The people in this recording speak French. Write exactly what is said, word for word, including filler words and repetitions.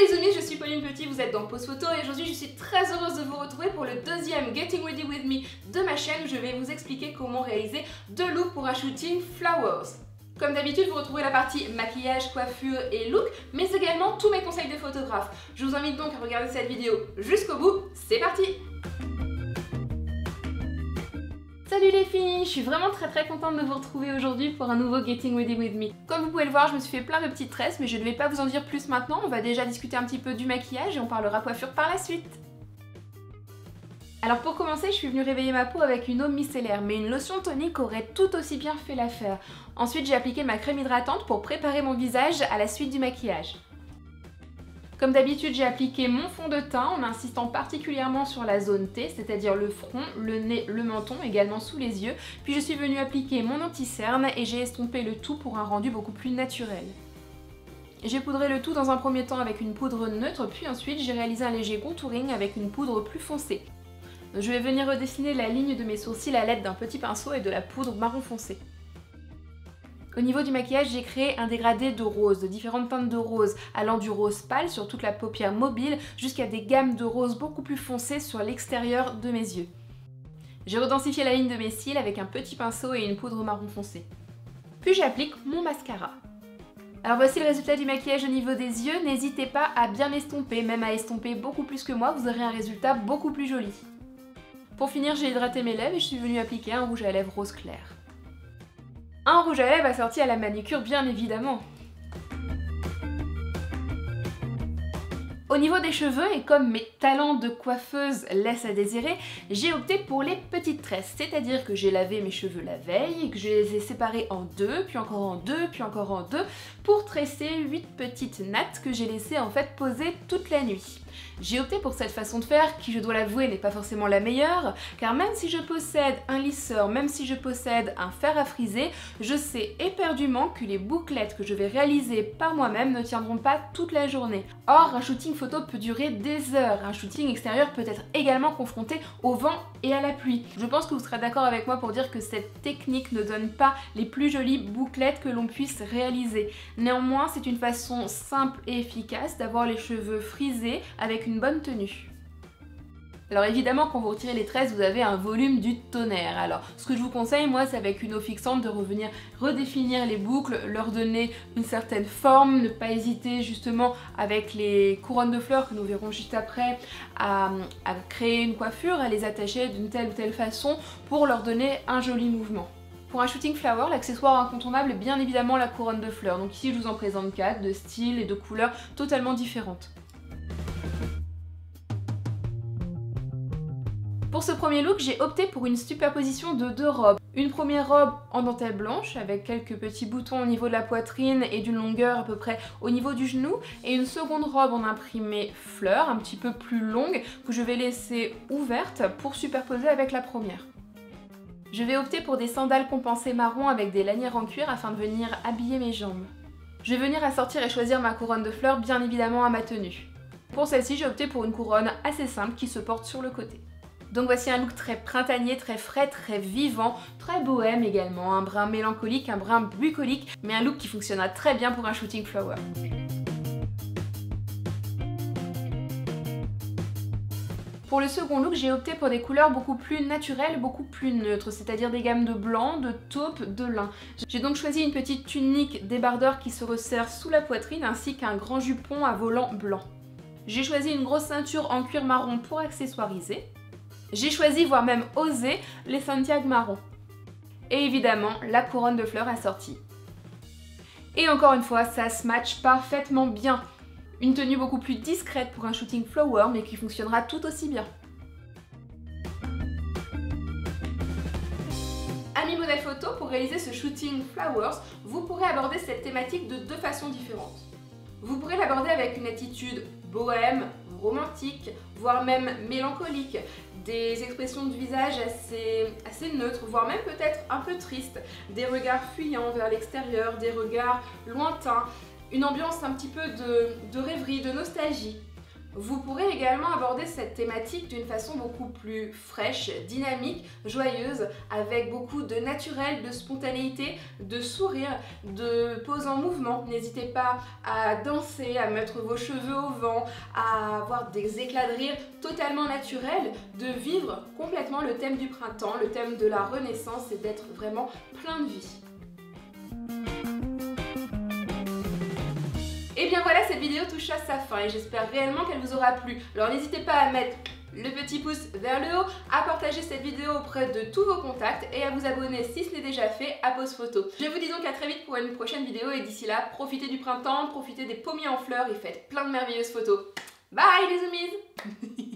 les zoomies, je suis Pauline Petit, vous êtes dans Pose Photo et aujourd'hui je suis très heureuse de vous retrouver pour le deuxième Getting Ready With Me de ma chaîne. Je vais vous expliquer comment réaliser deux looks pour un shooting Flowers. Comme d'habitude, vous retrouvez la partie maquillage, coiffure et look, mais également tous mes conseils de photographe. Je vous invite donc à regarder cette vidéo jusqu'au bout, c'est parti! Salut les filles, je suis vraiment très très contente de vous retrouver aujourd'hui pour un nouveau Getting Ready With Me. Comme vous pouvez le voir, je me suis fait plein de petites tresses, mais je ne vais pas vous en dire plus maintenant. On va déjà discuter un petit peu du maquillage et on parlera coiffure par la suite. Alors pour commencer, je suis venue réveiller ma peau avec une eau micellaire, mais une lotion tonique aurait tout aussi bien fait l'affaire. Ensuite, j'ai appliqué ma crème hydratante pour préparer mon visage à la suite du maquillage. Comme d'habitude, j'ai appliqué mon fond de teint en insistant particulièrement sur la zone T, c'est-à-dire le front, le nez, le menton, également sous les yeux. Puis je suis venue appliquer mon anti-cerne et j'ai estompé le tout pour un rendu beaucoup plus naturel. J'ai poudré le tout dans un premier temps avec une poudre neutre, puis ensuite j'ai réalisé un léger contouring avec une poudre plus foncée. Je vais venir redessiner la ligne de mes sourcils à l'aide d'un petit pinceau et de la poudre marron foncé. Au niveau du maquillage, j'ai créé un dégradé de rose, de différentes teintes de rose, allant du rose pâle sur toute la paupière mobile jusqu'à des gammes de rose beaucoup plus foncées sur l'extérieur de mes yeux. J'ai redensifié la ligne de mes cils avec un petit pinceau et une poudre marron foncé. Puis j'applique mon mascara. Alors voici le résultat du maquillage au niveau des yeux, n'hésitez pas à bien estomper, même à estomper beaucoup plus que moi, vous aurez un résultat beaucoup plus joli. Pour finir, j'ai hydraté mes lèvres et je suis venue appliquer un rouge à lèvres rose clair. Un rouge à lèvres assorti à la manucure, bien évidemment. Au niveau des cheveux, et comme mes talents de coiffeuse laissent à désirer, j'ai opté pour les petites tresses, c'est-à-dire que j'ai lavé mes cheveux la veille, et que je les ai séparés en deux, puis encore en deux, puis encore en deux, pour tresser huit petites nattes que j'ai laissées en fait poser toute la nuit. J'ai opté pour cette façon de faire qui, je dois l'avouer, n'est pas forcément la meilleure, car même si je possède un lisseur, même si je possède un fer à friser, je sais éperdument que les bouclettes que je vais réaliser par moi-même ne tiendront pas toute la journée. Or, un shooting photo peut durer des heures, un shooting extérieur peut être également confronté au vent et à la pluie. Je pense que vous serez d'accord avec moi pour dire que cette technique ne donne pas les plus jolies bouclettes que l'on puisse réaliser. Néanmoins, c'est une façon simple et efficace d'avoir les cheveux frisés avec une bonne tenue. Alors évidemment, quand vous retirez les tresses, vous avez un volume du tonnerre. Alors ce que je vous conseille, moi, c'est avec une eau fixante de revenir redéfinir les boucles, leur donner une certaine forme, ne pas hésiter justement avec les couronnes de fleurs que nous verrons juste après à, à créer une coiffure, à les attacher d'une telle ou telle façon pour leur donner un joli mouvement. Pour un shooting flower, l'accessoire incontournable est bien évidemment la couronne de fleurs. Donc ici, je vous en présente quatre, de styles et de couleurs totalement différentes. Pour ce premier look, j'ai opté pour une superposition de deux robes. Une première robe en dentelle blanche avec quelques petits boutons au niveau de la poitrine et d'une longueur à peu près au niveau du genou, et une seconde robe en imprimé fleur, un petit peu plus longue, que je vais laisser ouverte pour superposer avec la première. Je vais opter pour des sandales compensées marron avec des lanières en cuir afin de venir habiller mes jambes. Je vais venir assortir et choisir ma couronne de fleurs bien évidemment à ma tenue. Pour celle-ci, j'ai opté pour une couronne assez simple qui se porte sur le côté. Donc voici un look très printanier, très frais, très vivant, très bohème également, un brin mélancolique, un brin bucolique, mais un look qui fonctionnera très bien pour un shooting flower. Pour le second look, j'ai opté pour des couleurs beaucoup plus naturelles, beaucoup plus neutres, c'est-à-dire des gammes de blanc, de taupe, de lin. J'ai donc choisi une petite tunique débardeur qui se resserre sous la poitrine ainsi qu'un grand jupon à volant blanc. J'ai choisi une grosse ceinture en cuir marron pour accessoiriser. J'ai choisi, voire même osé, les Santiago marron. Et évidemment, la couronne de fleurs assortie. Et encore une fois, ça se match parfaitement bien. Une tenue beaucoup plus discrète pour un shooting flower, mais qui fonctionnera tout aussi bien. Amis modèles photo, pour réaliser ce shooting flowers, vous pourrez aborder cette thématique de deux façons différentes. Vous pourrez l'aborder avec une attitude bohème, romantique, voire même mélancolique, des expressions de visage assez, assez neutres, voire même peut-être un peu tristes, des regards fuyants vers l'extérieur, des regards lointains, une ambiance un petit peu de, de rêverie, de nostalgie. Vous pourrez également aborder cette thématique d'une façon beaucoup plus fraîche, dynamique, joyeuse, avec beaucoup de naturel, de spontanéité, de sourire, de pose en mouvement. N'hésitez pas à danser, à mettre vos cheveux au vent, à avoir des éclats de rire totalement naturels, de vivre complètement le thème du printemps, le thème de la renaissance et d'être vraiment plein de vie. Et bien voilà, cette vidéo touche à sa fin et j'espère réellement qu'elle vous aura plu. Alors n'hésitez pas à mettre le petit pouce vers le haut, à partager cette vidéo auprès de tous vos contacts et à vous abonner si ce n'est déjà fait à Pose Photo. Je vous dis donc à très vite pour une prochaine vidéo et d'ici là, profitez du printemps, profitez des pommiers en fleurs et faites plein de merveilleuses photos. Bye les zoomies.